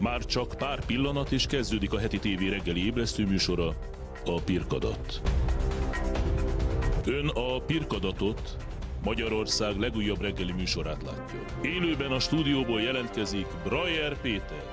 Már csak pár pillanat és kezdődik a heti tévé reggeli ébresztő műsora, a Pirkadat. Ön a Pirkadatot, Magyarország legújabb reggeli műsorát látja. Élőben a stúdióból jelentkezik Brajer Péter.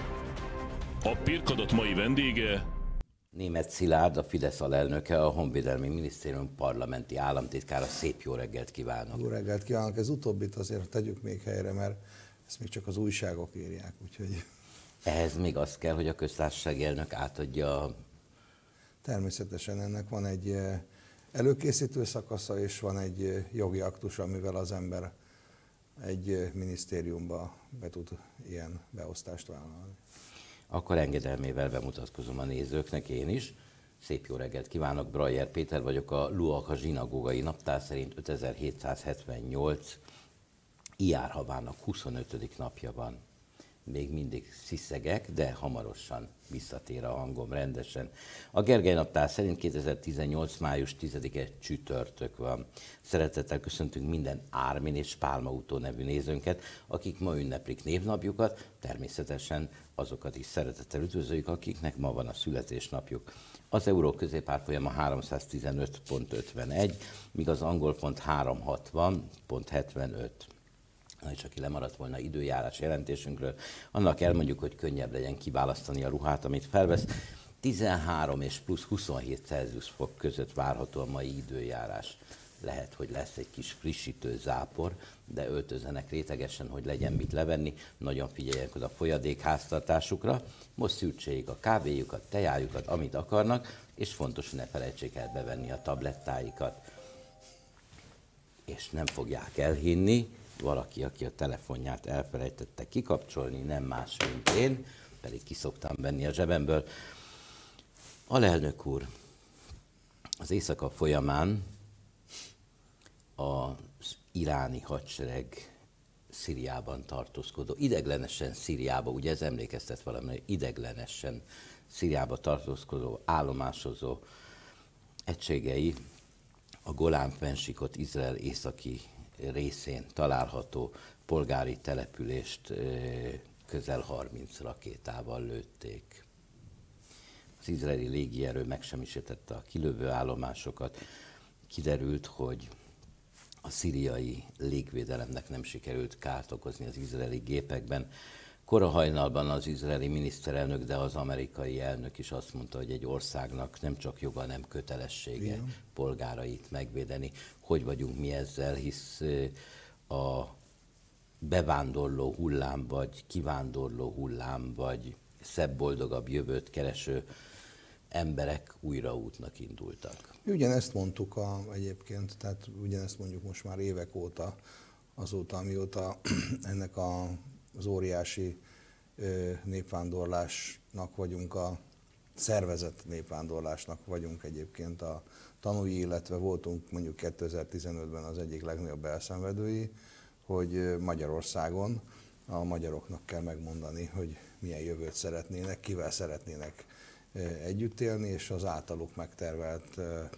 A Pirkadat mai vendége Németh Szilárd, a Fidesz alelnöke, a Honvédelmi Minisztérium parlamenti államtitkára. Szép jó reggelt kívánok! Jó reggelt kívánok! Ez utóbbit azért tegyük még helyre, mert ezt még csak az újságok írják, úgyhogy... Ehhez még az kell, hogy a köztársasági elnök átadja... Természetesen ennek van egy előkészítő szakasza, és van egy jogi aktus, amivel az ember egy minisztériumba be tud ilyen beosztást vállalni. Akkor engedelmével bemutatkozom a nézőknek én is. Szép jó reggelt kívánok, Brajer Péter vagyok, a Luaka zsinagógai naptár szerint 5778 Iyár havának 25. napja van. Még mindig sziszegek, de hamarosan visszatér a hangom rendesen. A Gergely naptár szerint 2018. május 10-e csütörtök van. Szeretettel köszöntünk minden Ármin és Pálmautó nevű nézőnket, akik ma ünneplik névnapjukat, természetesen azokat is szeretettel üdvözöljük, akiknek ma van a születésnapjuk. Az euró középárfolyama 315,51, míg az angol pont 360,75. És aki lemaradt volna időjárás jelentésünkről, annak elmondjuk, hogy könnyebb legyen kiválasztani a ruhát, amit felvesz. 13 és plusz 27 Celsius fok között várható a mai időjárás. Lehet, hogy lesz egy kis frissítő zápor, de öltözzenek rétegesen, hogy legyen mit levenni. Nagyon figyeljenek oda a folyadékháztartásukra. Most szűrtsék a kávéjukat, tejájukat, amit akarnak, és fontos, hogy ne felejtsék el bevenni a tablettáikat. És nem fogják elhinni, valaki, aki a telefonját elfelejtette kikapcsolni, nem más, mint én, pedig ki szoktam venni a zsebemből. Alelnök úr, az éjszaka folyamán az iráni hadsereg Szíriában tartózkodó, ideglenesen Szíriába, ugye ez emlékeztet valamire, ideglenesen Szíriába tartózkodó, állomásozó egységei a Golán-fennsíkot Izrael északi részén található polgári települést közel 30 rakétával lőtték. Az izraeli légierő megsemmisítette a kilövő állomásokat. Kiderült, hogy a szíriai légvédelemnek nem sikerült kárt okozni az izraeli gépekben. Kora hajnalban az izraeli miniszterelnök, de az amerikai elnök is azt mondta, hogy egy országnak nem csak joga, nem kötelessége polgárait megvédeni. Hogy vagyunk mi ezzel, hisz a bevándorló hullám, vagy kivándorló hullám, vagy szebb, boldogabb jövőt kereső emberek újra útnak indultak. Mi ugyanezt mondtuk egyébként, tehát ugyanezt mondjuk most már évek óta, azóta, amióta ennek az óriási népvándorlásnak vagyunk, a szervezett népvándorlásnak vagyunk egyébként a tanúi, illetve voltunk mondjuk 2015-ben az egyik legnagyobb elszenvedői, hogy Magyarországon a magyaroknak kell megmondani, hogy milyen jövőt szeretnének, kivel szeretnének együtt élni, és az általuk megtervelt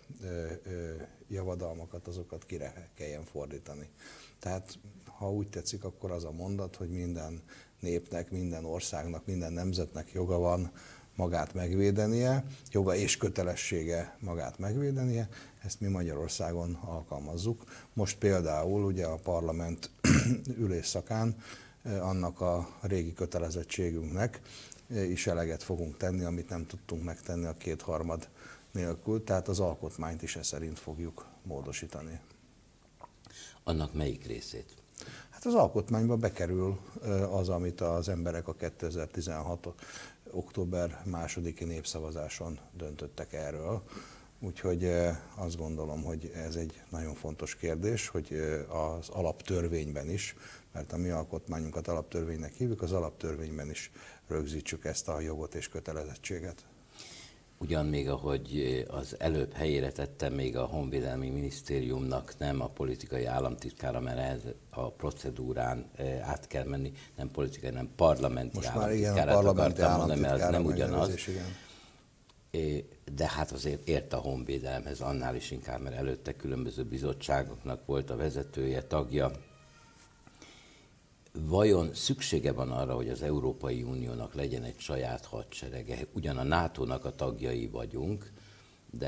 javadalmakat, azokat kire kelljen fordítani. Tehát, ha úgy tetszik, akkor az a mondat, hogy minden népnek, minden országnak, minden nemzetnek joga van magát megvédenie, joga és kötelessége magát megvédenie, ezt mi Magyarországon alkalmazzuk. Most például ugye a parlament ülésszakán annak a régi kötelezettségünknek is eleget fogunk tenni, amit nem tudtunk megtenni a kétharmad nélkül, tehát az alkotmányt is e szerint fogjuk módosítani. Annak melyik részét? Hát az alkotmányba bekerül az, amit az emberek a 2016. október 2-i népszavazáson döntöttek erről. Úgyhogy azt gondolom, hogy ez egy nagyon fontos kérdés, hogy az alaptörvényben is, mert a mi alkotmányunkat alaptörvénynek hívjuk, az alaptörvényben is rögzítsük ezt a jogot és kötelezettséget. Ugyan még ahogy az előbb helyére tettem, még a Honvédelmi Minisztériumnak nem a politikai államtitkára, mert ehhez a procedúrán át kell menni, nem politikai, nem parlamenti most államtitkárát már igen, a parlamenti akartam mondani, mert az nem ugyanaz. Igen. De hát azért ért a honvédelemhez annál is inkább, mert előtte különböző bizottságoknak volt a vezetője, tagja. Vajon szüksége van arra, hogy az Európai Uniónak legyen egy saját hadserege? Ugyan a NATO-nak a tagjai vagyunk, de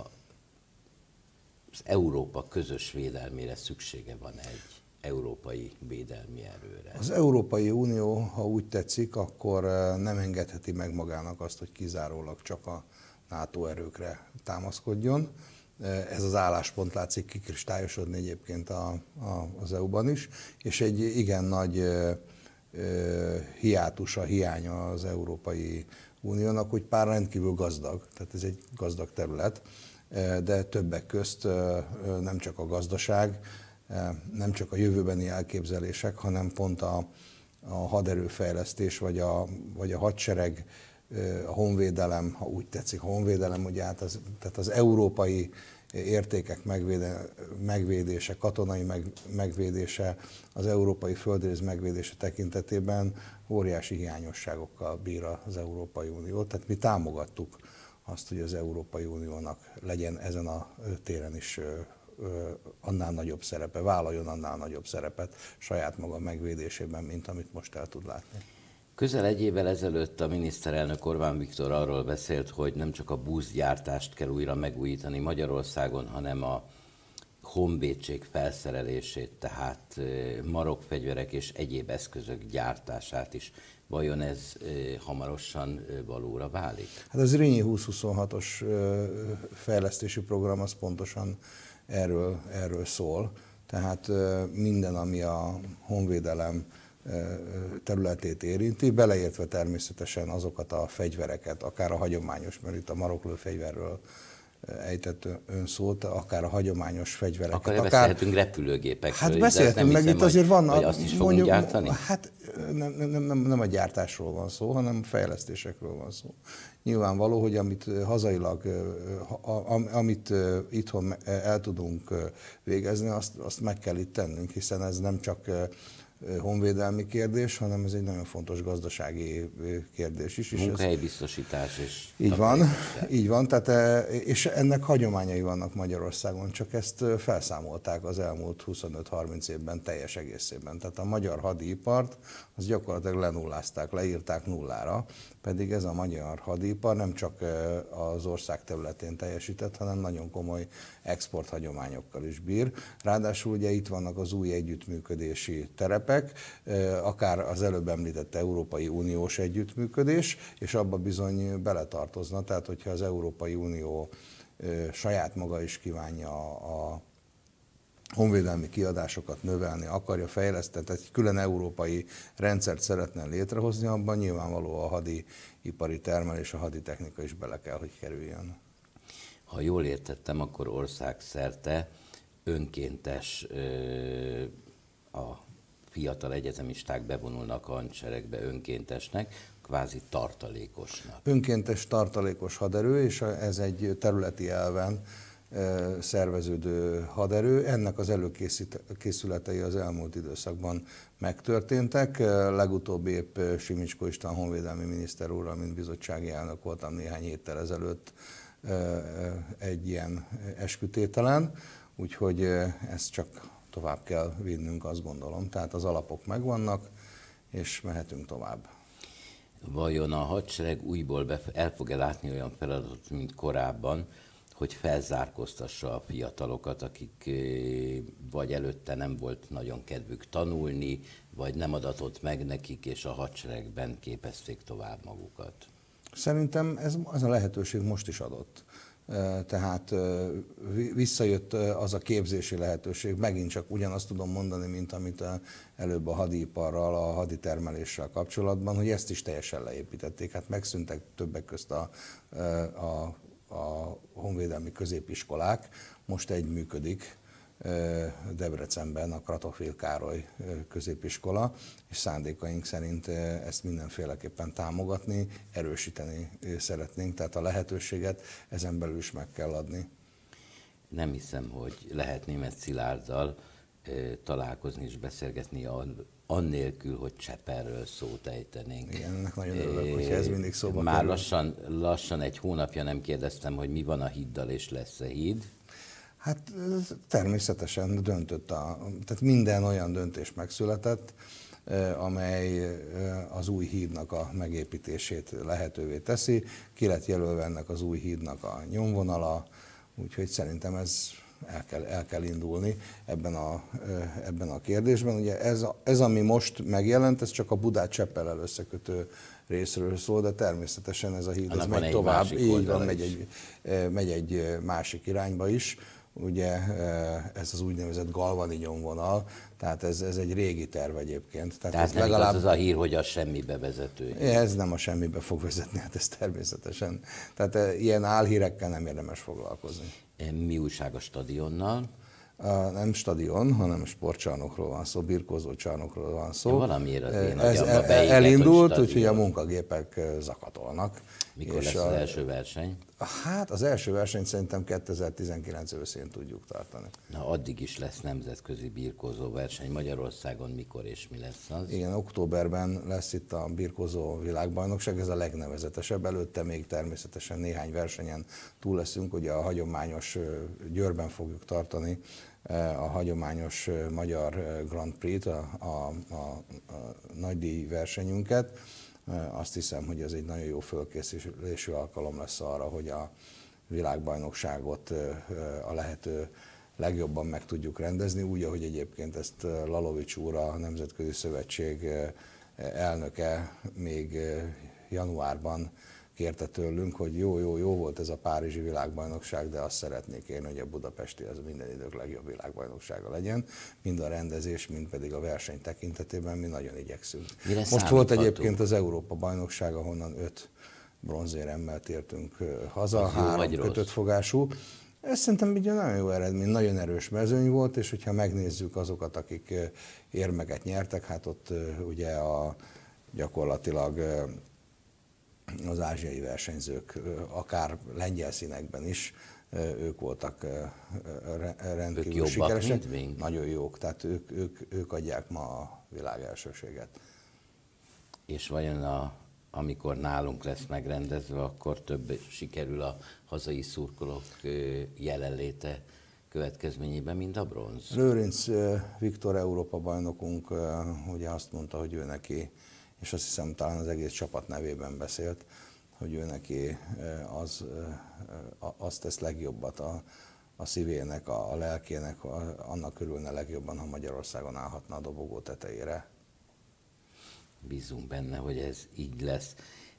az Európa közös védelmére szüksége van egy európai védelmi erőre. Az Európai Unió, ha úgy tetszik, akkor nem engedheti meg magának azt, hogy kizárólag csak a NATO erőkre támaszkodjon. Ez az álláspont látszik kikristályosodni egyébként az EU-ban is, és egy igen nagy hiánya az Európai Uniónak, hogy pár rendkívül gazdag, tehát ez egy gazdag terület, de többek közt nem csak a gazdaság, nem csak a jövőbeni elképzelések, hanem pont a haderőfejlesztés, vagy a hadsereg, a honvédelem, ha úgy tetszik, a honvédelem, ugye tehát az európai értékek megvédése, katonai megvédése, az európai földrész megvédése tekintetében óriási hiányosságokkal bír az Európai Unió. Tehát mi támogattuk azt, hogy az Európai Uniónak legyen ezen a téren is annál nagyobb szerepe, vállaljon annál nagyobb szerepet saját maga megvédésében, mint amit most el tud látni. Közel egy évvel ezelőtt a miniszterelnök Orbán Viktor arról beszélt, hogy nem csak a buszgyártást kell újra megújítani Magyarországon, hanem a honvédség felszerelését, tehát marokfegyverek és egyéb eszközök gyártását is. Vajon ez hamarosan valóra válik? Hát az Zrínyi 2026-os fejlesztési program az pontosan erről szól. Tehát minden, ami a honvédelem területét érinti, beleértve természetesen azokat a fegyvereket, akár a hagyományos, mert itt a maroklőfegyverről ejtett ön szót, akár a hagyományos fegyvereket. Akkor beszélhetünk repülőgépekről. Hát beszélhetünk, meg itt azért van... Vagy azt is fogunk gyártani? Hát nem a gyártásról van szó, hanem fejlesztésekről van szó. Nyilvánvaló, hogy amit hazailag, amit itthon el tudunk végezni, azt meg kell itt tennünk, hiszen ez nem csak honvédelmi kérdés, hanem ez egy nagyon fontos gazdasági kérdés is. Munkahelybiztosítás is. Így van, tehát, és ennek hagyományai vannak Magyarországon, csak ezt felszámolták az elmúlt 25-30 évben teljes egészében. Tehát a magyar hadipart az gyakorlatilag lenullázták, leírták nullára, pedig ez a magyar hadipar nem csak az ország területén teljesített, hanem nagyon komoly exporthagyományokkal is bír. Ráadásul ugye itt vannak az új együttműködési terepek, akár az előbb említett Európai Uniós együttműködés, és abba bizony beletartozna, tehát hogyha az Európai Unió saját maga is kívánja a honvédelmi kiadásokat növelni, akarja fejleszteni, tehát egy külön európai rendszert szeretne létrehozni, abban nyilvánvaló a hadipari termelés, a haditechnika is bele kell, hogy kerüljön. Ha jól értettem, akkor országszerte önkéntes a fiatal egyetemisták bevonulnak a hadseregbe önkéntesnek, kvázi tartalékosnak. Önkéntes tartalékos haderő, és ez egy területi elven szerveződő haderő. Ennek az előkészületei az elmúlt időszakban megtörténtek. Legutóbb épp Simicskó István honvédelmi miniszter úrral, mint bizottsági elnök voltam néhány héttel ezelőtt egy ilyen eskütételen, úgyhogy ezt csak tovább kell vinnünk, azt gondolom. Tehát az alapok megvannak, és mehetünk tovább. Vajon a hadsereg újból el fog-e látni olyan feladatot, mint korábban, hogy felzárkóztassa a fiatalokat, akik vagy előtte nem volt nagyon kedvük tanulni, vagy nem adatott meg nekik, és a hadseregben képezték tovább magukat? Szerintem ez a lehetőség most is adott. Tehát visszajött az a képzési lehetőség, megint csak ugyanazt tudom mondani, mint amit előbb a hadiiparral, a haditermeléssel kapcsolatban, hogy ezt is teljesen leépítették. Hát megszűntek többek közt a honvédelmi középiskolák, most egy működik Debrecenben, a Kratochwil Károly középiskola, és szándékaink szerint ezt mindenféleképpen támogatni, erősíteni szeretnénk, tehát a lehetőséget ezen belül is meg kell adni. Nem hiszem, hogy lehet Németh Szilárddal találkozni és beszélgetni annélkül, hogy Cseperről szót ejtenénk. Igen, ennek nagyon örülök, hogyha ez mindig szóba Már kerül. lassan egy hónapja nem kérdeztem, hogy mi van a híddal, és lesz-e híd? Hát természetesen döntött, tehát minden olyan döntés megszületett, amely az új hídnak a megépítését lehetővé teszi. Ki lett jelölve ennek az új hídnak a nyomvonala, úgyhogy szerintem el kell indulni ebben a kérdésben. Ugye ez, ami most megjelent, ez csak a Budát-Cseppellel összekötő részről szól, de természetesen ez a híd ez megy tovább, így van, megy egy másik irányba is. Ugye ez az úgynevezett galvani nyomvonal, tehát ez egy régi terv egyébként. Tehát nem legalább... az a hír, hogy a semmibe vezető. Ez nem a semmibe fog vezetni, hát ez természetesen. Tehát ilyen álhírekkel nem érdemes foglalkozni. Mi újság a stadionnal? Nem stadion, hanem sportcsarnokról van szó, birkózó csarnokról van szó. Ja, valamiért az én ez elindult, úgyhogy a munkagépek zakatolnak. Mikor lesz az első verseny? Hát az első versenyt szerintem 2019 őszén tudjuk tartani. Na, addig is lesz nemzetközi birkózó verseny Magyarországon, mikor és mi lesz az? Igen, októberben lesz itt a birkózó világbajnokság, ez a legnevezetesebb. Előtte még természetesen néhány versenyen túl leszünk, ugye a hagyományos Győrben fogjuk tartani a hagyományos magyar Grand Prix-t, a nagydíj versenyünket. Azt hiszem, hogy ez egy nagyon jó fölkészülésű alkalom lesz arra, hogy a világbajnokságot a lehető legjobban meg tudjuk rendezni, úgy, ahogy egyébként ezt Lalovics úr, a Nemzetközi Szövetség elnöke még januárban kérte tőlünk, hogy jó volt ez a párizsi világbajnokság, de azt szeretnék én, hogy a budapesti az minden idők legjobb világbajnoksága legyen, mind a rendezés, mind pedig a verseny tekintetében mi nagyon igyekszünk. Most volt egyébként az Európa-bajnokság, ahonnan 5 bronzéremmel tértünk haza, 3 kötött fogású. Ez szerintem egy nagyon jó eredmény, nagyon erős mezőny volt, és hogyha megnézzük azokat, akik érmeket nyertek, hát ott ugye gyakorlatilag az ázsiai versenyzők, akár lengyel színekben is, ők voltak rendkívül sikeresek. Nagyon jók, tehát ők adják ma a világ elsőséget. És vajon amikor nálunk lesz megrendezve, akkor több sikerül a hazai szurkolók jelenléte következményében, mint a bronz? Lőrinc Viktor Európa bajnokunk ugye azt mondta, hogy ő neki, és azt hiszem talán az egész csapat nevében beszélt, hogy ő neki azt tesz legjobbat a szívének, a lelkének, annak örülne legjobban, ha Magyarországon állhatna a dobogó tetejére. Bízunk benne, hogy ez így lesz.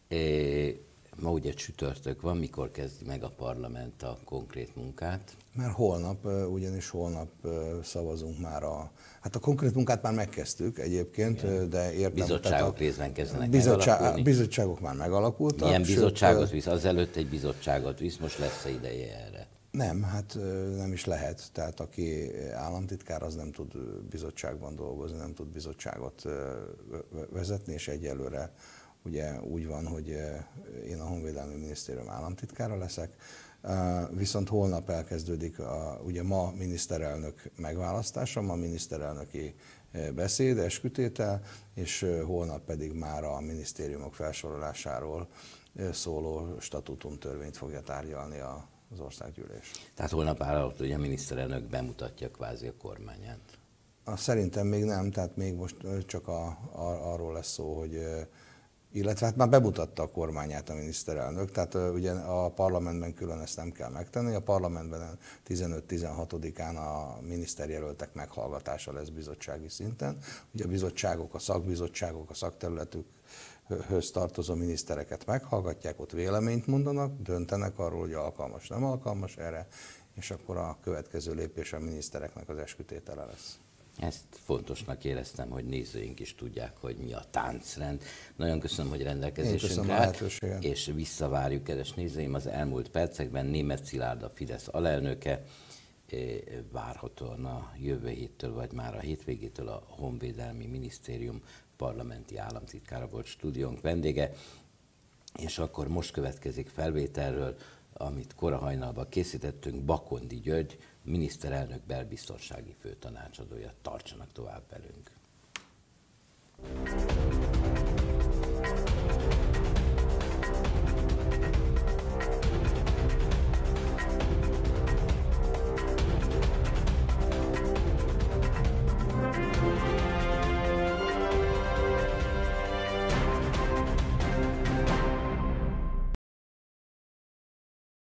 Ma ugye csütörtök van, mikor kezdi meg a parlament a konkrét munkát? Már holnap, ugyanis holnap szavazunk már hát a konkrét munkát már megkezdtük egyébként, igen. De értem... Bizottságok részben kezdenek megalakulni? Bizottságok már megalakultak. Milyen bizottságot visz? Azelőtt egy bizottságot visz, most lesz-e ideje erre? Nem, hát nem is lehet. Tehát aki államtitkár, az nem tud bizottságban dolgozni, nem tud bizottságot vezetni, és egyelőre ugye úgy van, hogy én a Honvédelmi Minisztérium államtitkára leszek, viszont holnap elkezdődik ugye ma miniszterelnök megválasztása, ma miniszterelnöki beszéd, eskütétel, és holnap pedig már a minisztériumok felsorolásáról szóló statútum törvényt fogja tárgyalni az országgyűlés. Tehát holnap állapot, hogy a miniszterelnök bemutatja kvázi a kormányát? Szerintem még nem, tehát még most csak arról lesz szó, hogy illetve hát már bemutatta a kormányát a miniszterelnök, tehát ugye a parlamentben külön ezt nem kell megtenni, a parlamentben 15-16-án a miniszterjelöltek meghallgatása lesz bizottsági szinten, ugye a bizottságok, a szakbizottságok, a szakterületükhöz tartozó minisztereket meghallgatják, ott véleményt mondanak, döntenek arról, hogy alkalmas, nem alkalmas erre, és akkor a következő lépés a minisztereknek az eskütétele lesz. Ezt fontosnak éreztem, hogy nézőink is tudják, hogy mi a táncrend. Nagyon köszönöm, hogy rendelkezésünkre állt, és visszavárjuk, kedves nézőim, az elmúlt percekben Németh Szilárd, a Fidesz alelnöke, várhatóan a jövő héttől, vagy már a hétvégétől a Honvédelmi Minisztérium parlamenti államtitkára volt stúdiónk vendége, és akkor most következik felvételről, amit kora hajnalban készítettünk, Bakondi György, miniszterelnök belbiztonsági főtanácsadója. Tartsanak tovább velünk!